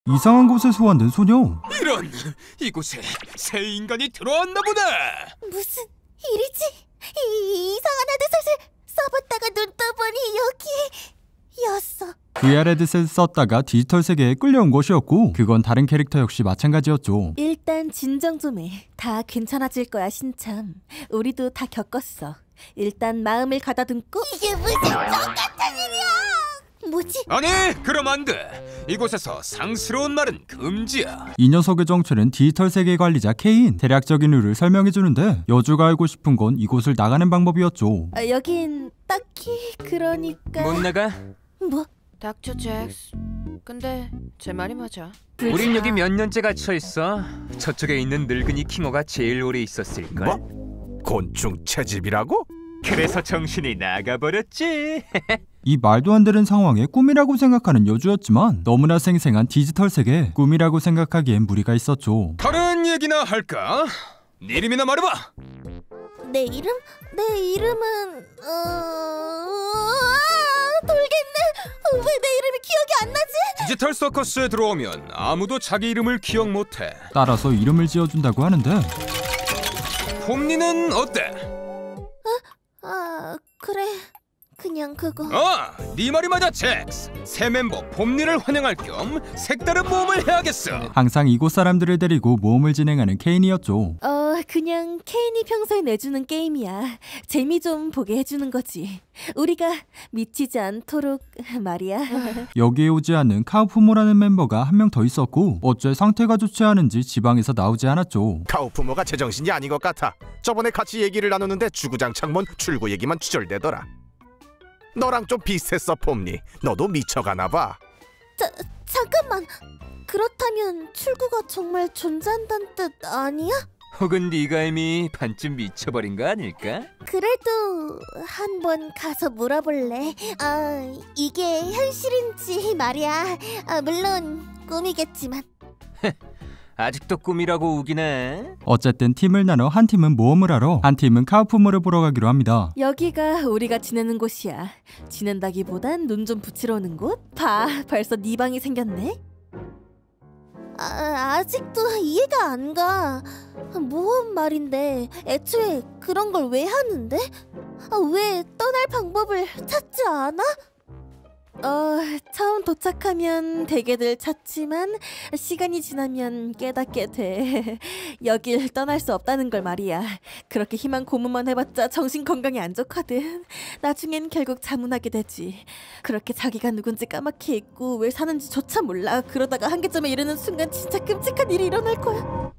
이상한 곳에 소환된 소녀. 이런! 이곳에 새 인간이 들어왔나 보다! 무슨 일이지? 이상한 헤드셋을 써봤다가 눈 떠보니 여기였어. VR 헤드셋을 썼다가 디지털 세계에 끌려온 것이었고, 그건 다른 캐릭터 역시 마찬가지였죠. 일단 진정 좀 해. 다 괜찮아질 거야, 신참. 우리도 다 겪었어. 일단 마음을 가다듬고. 이게 무슨 똑같은 일이야! 뭐지? 아니, 그럼 안 돼! 이곳에서 상스러운 말은 금지야. 이 녀석의 정체는 디지털 세계 관리자 케인. 대략적인 룰을 설명해주는데, 여주가 알고 싶은 건 이곳을 나가는 방법이었죠. 여긴 딱히 그러니까. 못 나가? 뭐? 닥터 잭스. 근데 제 말이 맞아. 우린 여기 몇 년째 갇혀있어. 저쪽에 있는 늙은이 킹어가 제일 오래 있었을걸? 뭐? 곤충 채집이라고? 그래서 정신이 나가버렸지. 이 말도 안 되는 상황에 꿈이라고 생각하는 여주였지만, 너무나 생생한 디지털 세계, 꿈이라고 생각하기엔 무리가 있었죠. 다른 얘기나 할까? 네 이름이나 말해봐! 내 이름? 내 이름은 돌겠네. 왜 내 이름이 기억이 안 나지? 디지털 서커스에 들어오면 아무도 자기 이름을 기억 못해. 따라서 이름을 지어준다고 하는데, 폼니는 어때? 그래. 그냥 그거. 네 말이 맞아, 잭스. 새 멤버 폼니를 환영할 겸 색다른 모험을 해야겠어. 항상 이곳 사람들을 데리고 모험을 진행하는 케인이었죠. 그냥 케인이 평소에 내주는 게임이야. 재미 좀 보게 해주는 거지. 우리가 미치지 않도록 말이야. 여기에 오지 않는 카우프모라는 멤버가 한 명 더 있었고, 어째 상태가 좋지 않은지 지방에서 나오지 않았죠. 카우프모가 제정신이 아닌 것 같아. 저번에 같이 얘기를 나누는데 주구장창 뭔 출구 얘기만 추절대더라. 너랑 좀 비슷했어, 폼니. 너도 미쳐가나 봐. 잠깐만. 그렇다면 출구가 정말 존재한다는 뜻 아니야? 혹은 네가 이미 반쯤 미쳐버린 거 아닐까? 그래도 한번 가서 물어볼래. 이게 현실인지 말이야. 물론 꿈이겠지만. 아직도 꿈이라고 우기네. 어쨌든 팀을 나눠 한 팀은 모험을 하러, 한 팀은 카우프모를 보러 가기로 합니다. 여기가 우리가 지내는 곳이야. 지낸다기보단 눈 좀 붙이러 오는 곳? 벌써 네 방이 생겼네? 아직도 이해가 안 가. 모험 말인데 애초에 그런 걸 왜 하는데? 왜 떠날 방법을 찾지 않아? 처음 도착하면 되게들 찾지만 시간이 지나면 깨닫게 돼. 여길 떠날 수 없다는 걸 말이야. 그렇게 희망 고문만 해봤자 정신 건강에 안 좋거든. 나중엔 결국 자문하게 되지. 그렇게 자기가 누군지 까맣게 잊고 왜 사는지조차 몰라. 그러다가 한계점에 이르는 순간 진짜 끔찍한 일이 일어날 거야.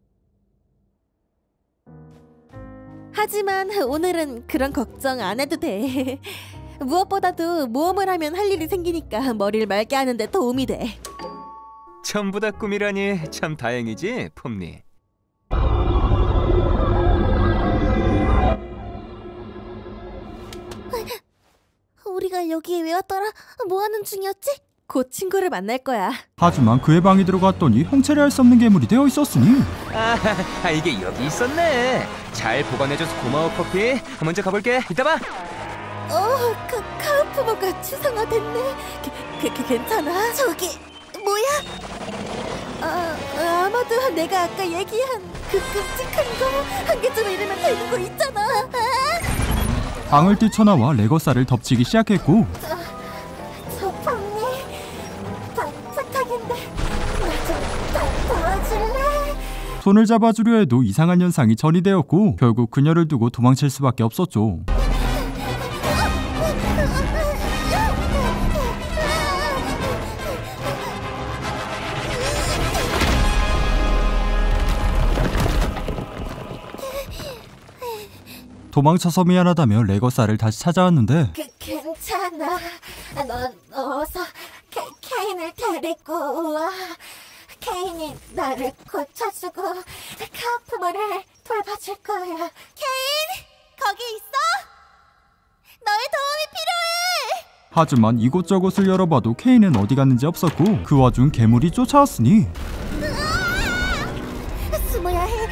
하지만 오늘은 그런 걱정 안 해도 돼. 무엇보다도 모험을 하면 할 일이 생기니까 머리를 맑게 하는 데 도움이 돼. 전부 다 꿈이라니 참 다행이지, 폼니. 우리가 여기에 왜 왔더라? 뭐 하는 중이었지? 곧 친구를 만날 거야. 하지만 그의 방에 들어갔더니 형체를 알 수 없는 괴물이 되어 있었으니, 이게 여기 있었네. 잘 보관해줘서 고마워, 퍼피. 먼저 가볼게. 이따 봐. 카우프모가 추상화됐네. 괜찮아? 저기 뭐야? 아마도 내가 아까 얘기한 그 끔찍한 거, 한계점에 이르면 되는 거 있잖아. 방을 뛰쳐나와 레거사를 덮치기 시작했고, 저 폼니 부탁인데 나 좀 도와줄래? 손을 잡아주려 해도 이상한 현상이 전이되었고, 결국 그녀를 두고 도망칠 수밖에 없었죠. 도망쳐서 미안하다며 레거사를 다시 찾아왔는데, 괜찮아. 넌 어서 케인을 데리고 와. 케인이 나를 고쳐주고 카우프모를 돌봐줄 거야. 케인! 거기 있어? 너의 도움이 필요해! 하지만 이곳저곳을 열어봐도 케인은 어디 갔는지 없었고, 그 와중 괴물이 쫓아왔으니, 숨어야 해.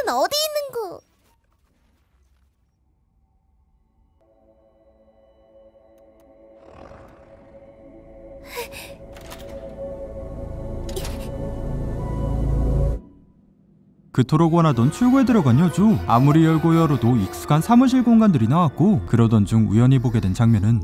어디 있는 거? 그토록 원하던 출구에 들어간 여주. 아무리 열고 열어도 익숙한 사무실 공간들이 나왔고, 그러던 중 우연히 보게 된 장면은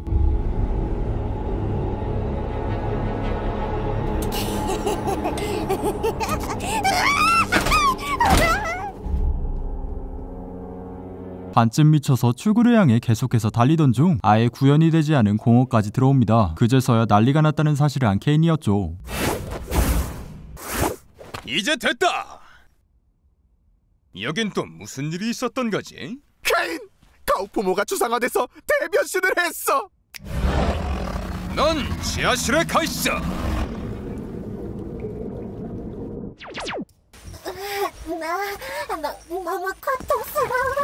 반쯤 미쳐서 출구를 향해 계속해서 달리던 중 아예 구현이 되지 않은 공허까지 들어옵니다. 그제서야 난리가 났다는 사실을 안 케인이었죠. 이제 됐다. 여긴 또 무슨 일이 있었던 거지? 케인! 가오프모가 추상화돼서 대변신을 했어! 넌 지하실에 가 있어. 나 너무 고통스러워.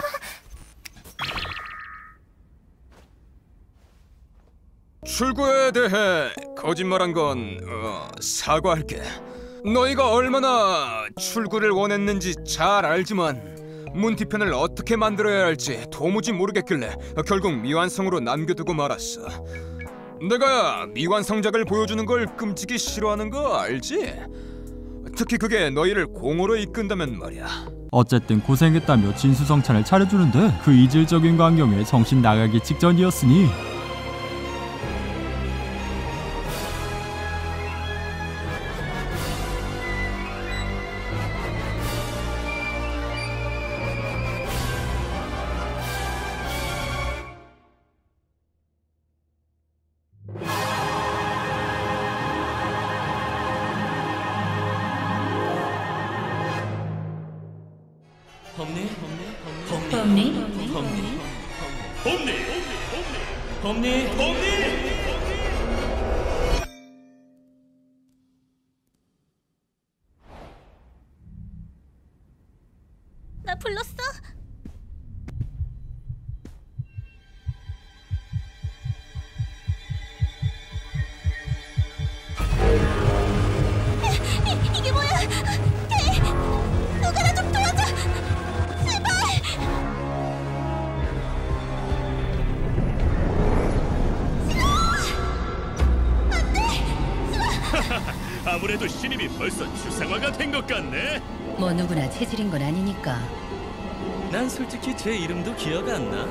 출구에 대해 거짓말한 건 사과할게. 너희가 얼마나 출구를 원했는지 잘 알지만 문 뒤편을 어떻게 만들어야 할지 도무지 모르겠길래 결국 미완성으로 남겨두고 말았어. 내가 미완성작을 보여주는 걸 끔찍이 싫어하는 거 알지? 특히 그게 너희를 공으로 이끈다면 말이야. 어쨌든 고생했다며 진수성찬을 차려주는데 그 이질적인 광경에 정신 나가기 직전이었으니 나 불렀어? 이게 뭐야? 케이! 누가 나 좀 도와줘! 제발! 아무래도 신입이 벌써 추상화가 된 것 같네. 뭐 누구나 체질인 건 아니니까. 난 솔직히 제 이름도 기억 안 나.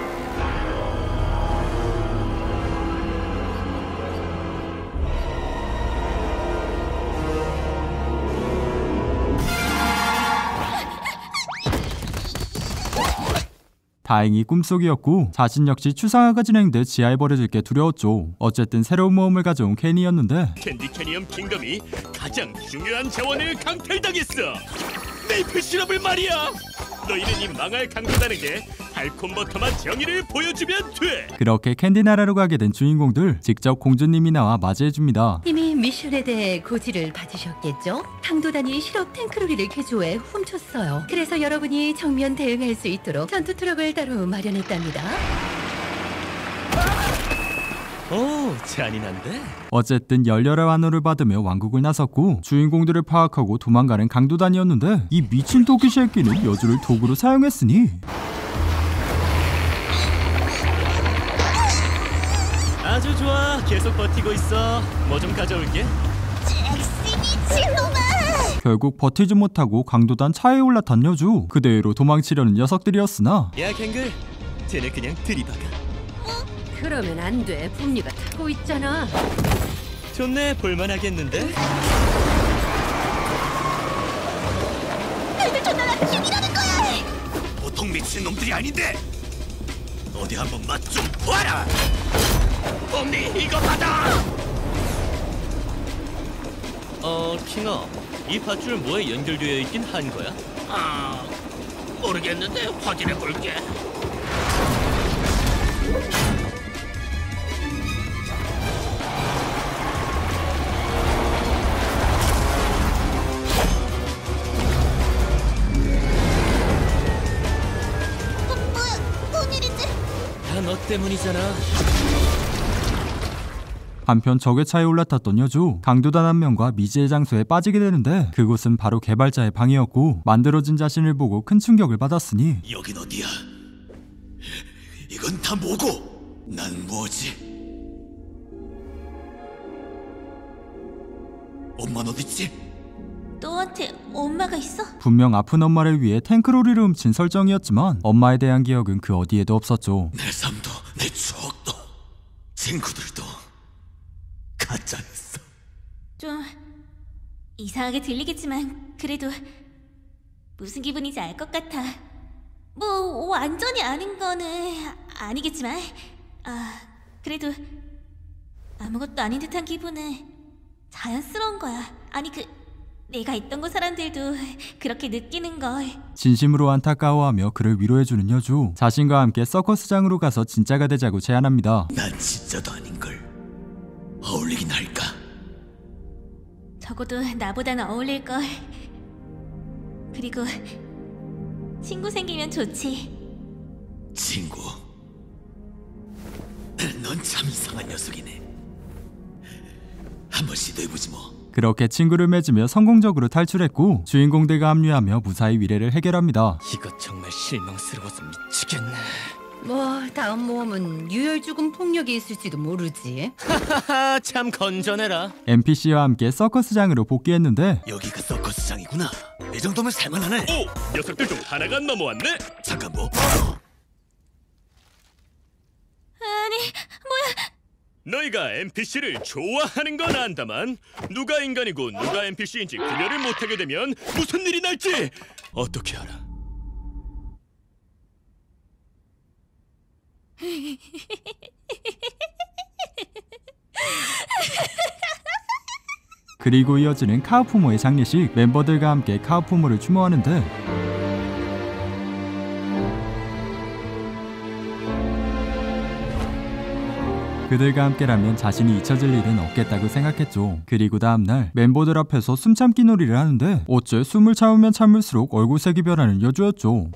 다행히 꿈속이었고 자신 역시 추상화가 진행돼 지하에 버려질 게 두려웠죠. 어쨌든 새로운 모험을 가져온 켄이었는데 캔디 캐니엄 킹덤이 가장 중요한 자원을 강탈당했어. 메이플 시럽을 말이야. 너희는 이 망할 강도단에게 달콤버터맛 정의를 보여주면 돼. 그렇게 캔디 나라로 가게 된 주인공들 직접 공주님이 나와 맞이해줍니다. 이미 미션에 대해 고지를 받으셨겠죠? 강도단이 실업 탱크로리를 개조해 훔쳤어요. 그래서 여러분이 정면 대응할 수 있도록 전투 트럭을 따로 마련했답니다. 오, 잔인한데? 어쨌든 열렬한 환호를 받으며 왕국을 나섰고 주인공들을 파악하고 도망가는 강도단이었는데 이 미친 토끼 새끼는 여주를 도구로 사용했으니 아주 좋아. 계속 버티고 있어. 뭐 좀 가져올게. 잭시 미친놈아! 결국 버티지 못하고 강도단 차에 올라탄 여주. 그대로 도망치려는 녀석들이었으나 야, 갱글. 쟤네 그냥 들이박아. 그러면 안 돼. 붐니가 타고 있잖아. 좋네. 볼만하겠는데? 애들 존나 나 죽이라는 거야! 보통 미친놈들이 아닌데. 어디 한번 맛 좀 봐라. 봄니 이거 받아. 킹아, 이 밧줄 뭐에 연결되어 있긴 한 거야? 모르겠는데 확인해 볼게. 뭐야? 뭔 일이지? 다 너 때문이잖아. 한편 적의 차에 올라탔던 여주 강도단 한 명과 미지의 장소에 빠지게 되는데 그곳은 바로 개발자의 방이었고 만들어진 자신을 보고 큰 충격을 받았으니 여긴 어디야? 이건 다 뭐고? 난 뭐지? 엄마는 어딨지? 너한테 엄마가 있어? 분명 아픈 엄마를 위해 탱크로리를 훔친 설정이었지만 엄마에 대한 기억은 그 어디에도 없었죠. 내 삶도 내 추억도 친구들도 가짜였어. 좀 이상하게 들리겠지만 그래도 무슨 기분인지 알 것 같아. 뭐 완전히 아닌 거는 아니겠지만 그래도 아무것도 아닌 듯한 기분은 자연스러운 거야. 아니 내가 있던 곳 사람들도 그렇게 느끼는 걸. 진심으로 안타까워하며 그를 위로해주는 여주 자신과 함께 서커스장으로 가서 진짜가 되자고 제안합니다. 난 진짜도 아닌걸. 어울리긴 할까? 적어도 나보다는 어울릴걸. 그리고 친구 생기면 좋지. 친구? 넌 참 이상한 녀석이네. 한번 시도해보지 뭐. 그렇게 친구를 맺으며 성공적으로 탈출했고 주인공들과 합류하며 무사히 미래를 해결합니다. 이거 정말 실망스러워서 미치겠네. 뭐 다음 모험은 유혈 죽음 폭력이 있을지도 모르지. 하하, 참 건전해라. NPC와 함께 서커스장으로 복귀했는데 여기가 서커스장이구나. 이 정도면 살만하네. 오! 녀석들 중 하나가 넘어왔네? 잠깐 뭐? 아니 뭐야. 너희가 NPC를 좋아하는 건 안다만 누가 인간이고 누가 NPC인지 구별을 못하게 되면 무슨 일이 날지 어떻게 알아? 그리고 이어지는 카우푸모의 장례식. 멤버들과 함께 카우푸모를 추모하는데 그들과 함께라면 자신이 잊혀질 일은 없겠다고 생각했죠. 그리고 다음날 멤버들 앞에서 숨참기 놀이를 하는데 어째 숨을 참으면 참을수록 얼굴색이 변하는 여주였죠.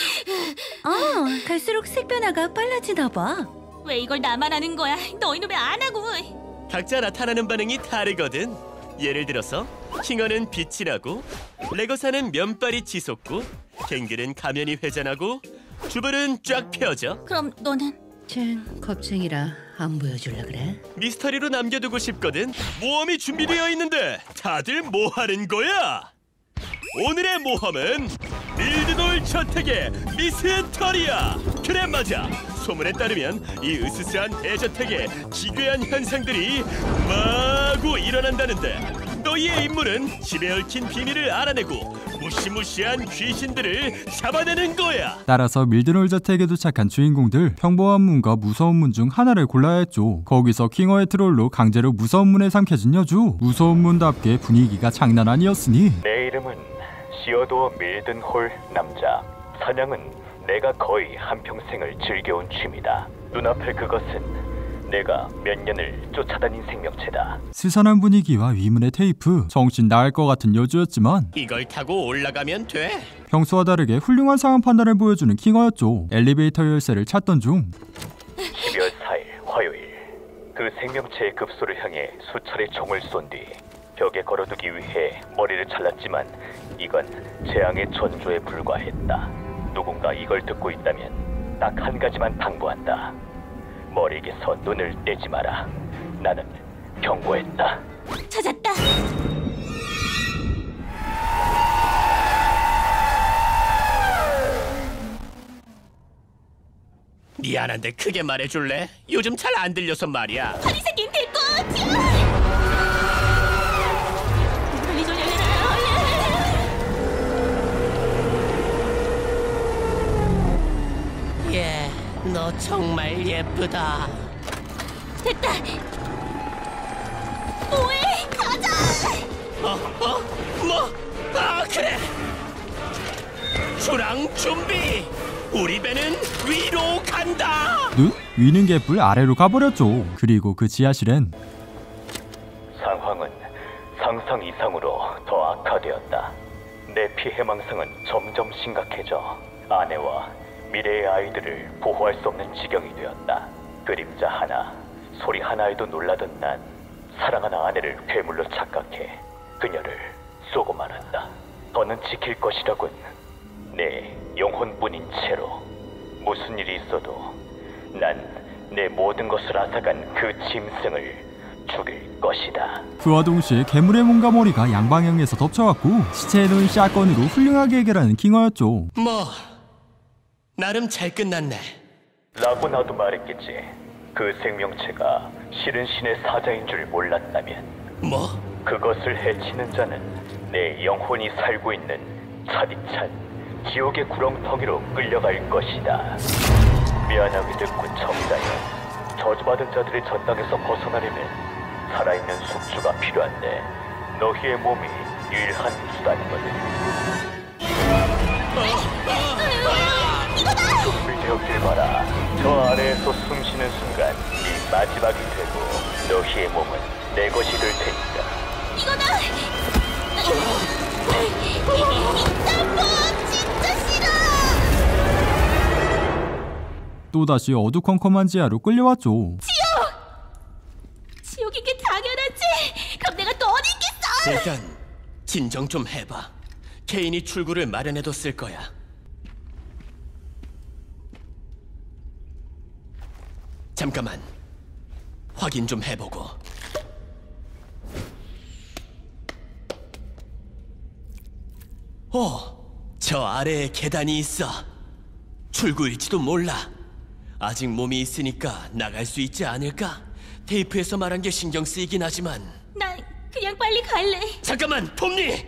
갈수록 색 변화가 빨라지나 봐. 왜 이걸 나만 하는 거야? 너희는 왜 안 하고? 각자 나타나는 반응이 다르거든. 예를 들어서 킹어는 빛이 나고, 레거사는 면발이 치솟고, 갱글은 가면이 회전하고, 주벌은 쫙 펴져. 그럼 너는? 쟨 겁쟁이라 안 보여줄라 그래? 미스터리로 남겨두고 싶거든. 모험이 준비되어 있는데 다들 뭐 하는 거야? 오늘의 모험은 밀드돌 저택의 미스터리야. 그래 맞아. 소문에 따르면 이 으스스한 대저택에 기괴한 현상들이 마구 일어난다는데 너희의 임무는 집에 얽힌 비밀을 알아내고 무시무시한 귀신들을 잡아내는 거야. 따라서 밀드놀 저택에 도착한 주인공들 평범한 문과 무서운 문 중 하나를 골라야 했죠. 거기서 킹어의 트롤로 강제로 무서운 문에 삼켜진 여주. 무서운 문답게 분위기가 장난 아니었으니 내 이름은 시어도어 밀든홀 남자. 사냥은 내가 거의 한평생을 즐겨온 취미다. 눈앞에 그것은 내가 몇 년을 쫓아다닌 생명체다. 스산한 분위기와 위문의 테이프, 정신 나갈 것 같은 여주였지만 이걸 타고 올라가면 돼. 평소와 다르게 훌륭한 상황 판단을 보여주는 킹어였죠. 엘리베이터 열쇠를 찾던 중 12월 4일 화요일 그 생명체의 급소를 향해 수차례 총을 쏜 뒤 벽에 걸어두기 위해 머리를 잘랐지만 이건 재앙의 전조에 불과했다. 누군가 이걸 듣고 있다면 딱 한 가지만 당부한다. 머리에서 눈을 떼지 마라. 나는 경고했다. 찾았다. 미안한데 크게 말해줄래? 요즘 잘 안 들려서 말이야. 이 새끼 데리고 빨리 좀 열려라. 예, 너 정말 예쁘다. 됐다. 뭐해? 가자. 뭐? 아 그래. 출항 준비. 우리 배는 위로 간다. 위는 개뿔 아래로 가버렸죠. 그리고 그 지하실엔 상황은 상상 이상으로 더 악화되었다. 내 피해망상은 점점 심각해져 아내와 미래의 아이들을 보호할 수 없는 지경이 되었다. 그림자 하나, 소리 하나에도 놀라던 난 사랑하는 아내를 괴물로 착각해 그녀를 쏘고 말았다. 더는 지킬 것이라군. 내 영혼뿐인 채로 무슨 일이 있어도 난 내 모든 것을 앗아간 그 짐승을 죽일 것이다. 그와 동시에 괴물의 몸과 머리가 양방향에서 덮쳐왔고 시체에 놓인 샷건으로 훌륭하게 해결하는 킹어였죠. 뭐 나름 잘 끝났네. 라고 나도 말했겠지. 그 생명체가 실은 신의 사자인 줄 몰랐다면 뭐? 그것을 해치는 자는 내 영혼이 살고 있는 차디찬 지옥의 구렁텅이로 끌려갈 것이다. 미안하게 됐군 청자여. 저주받은 자들이 저 땅에서 벗어나려면 살아있는 숙주가 필요한데 너희의 몸이 유일한 수단이거든. 준비되었길 바라. 저 아래에서 숨쉬는 순간 이 마지막이 되고 너희의 몸은 내 것이 될 테니까. 이거다! 짬뽕 진짜 싫어! 또다시 어두컴컴한 지하로 끌려왔죠. 지옥인 게 당연하지! 그럼 내가 또 어디 있겠어! 일단 진정 좀 해봐. 케인이 출구를 마련해뒀을 거야. 잠깐만 확인 좀 해보고. 저 아래에 계단이 있어. 출구일지도 몰라. 아직 몸이 있으니까 나갈 수 있지 않을까? 테이프에서 말한 게 신경 쓰이긴 하지만. 난 그냥 빨리 갈래. 잠깐만, 폼니!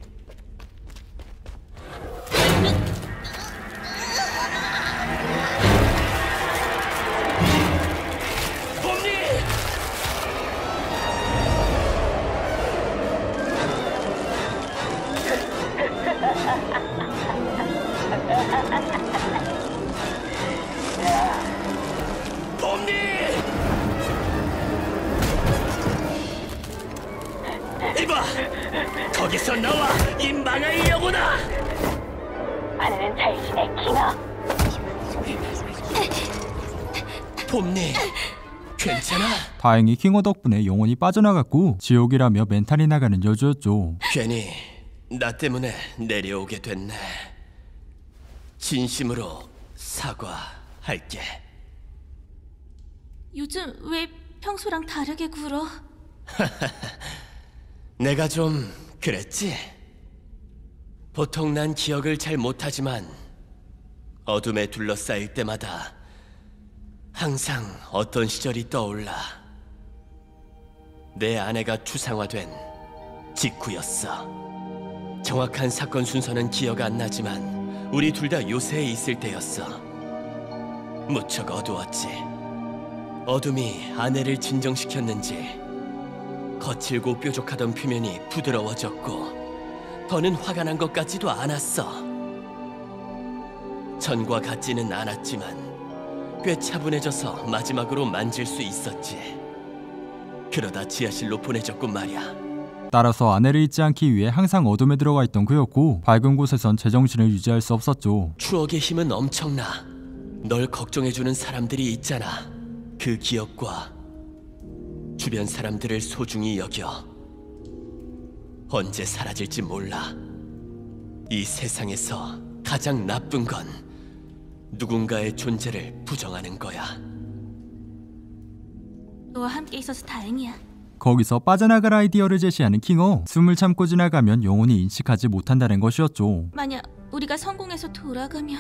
이봐! 거기서 나와! 이 망할 영혼아! 하늘은 잘 지내, 킹어. 봄니, 괜찮아? 다행히 킹어 덕분에 영혼이 빠져나갔고 지옥이라며 멘탈이 나가는 여주였죠. 괜히 나 때문에 내려오게 됐네. 진심으로 사과할게. 요즘 왜 평소랑 다르게 굴어? 내가 좀 그랬지? 보통 난 기억을 잘 못하지만 어둠에 둘러싸일 때마다 항상 어떤 시절이 떠올라. 내 아내가 추상화된 직후였어. 정확한 사건 순서는 기억 안 나지만 우리 둘 다 요새에 있을 때였어. 무척 어두웠지. 어둠이 아내를 진정시켰는지 거칠고 뾰족하던 표면이 부드러워졌고 더는 화가 난 것 같지도 않았어. 전과 같지는 않았지만 꽤 차분해져서 마지막으로 만질 수 있었지. 그러다 지하실로 보내졌군 말이야. 따라서 아내를 잊지 않기 위해 항상 어둠에 들어가 있던 그였고 밝은 곳에선 제정신을 유지할 수 없었죠. 추억의 힘은 엄청나. 널 걱정해주는 사람들이 있잖아. 그 기억과 주변 사람들을 소중히 여겨. 언제 사라질지 몰라. 이 세상에서 가장 나쁜 건 누군가의 존재를 부정하는 거야. 너와 함께 있어서 다행이야. 거기서 빠져나갈 아이디어를 제시하는 킹어. 숨을 참고 지나가면 영혼이 인식하지 못한다는 것이었죠. 만약 우리가 성공해서 돌아가면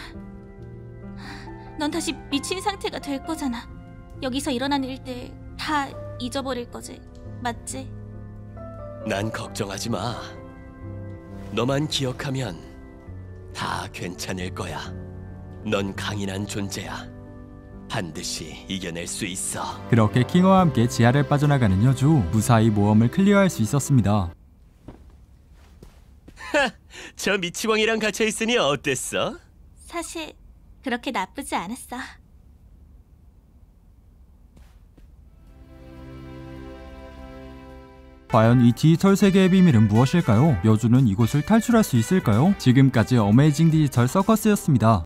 넌 다시 미친 상태가 될 거잖아. 여기서 일어난 일들 다 잊어버릴 거지, 맞지? 난 걱정하지 마. 너만 기억하면 다 괜찮을 거야. 넌 강인한 존재야. 반드시 이겨낼 수 있어. 그렇게 킹어와 함께 지하를 빠져나가는 여주. 무사히 모험을 클리어할 수 있었습니다. 저 미치광이랑 갇혀있으니 어땠어? 사실 그렇게 나쁘지 않았어. 과연 이 디지털 세계의 비밀은 무엇일까요? 여주는 이곳을 탈출할 수 있을까요? 지금까지 어메이징 디지털 서커스였습니다.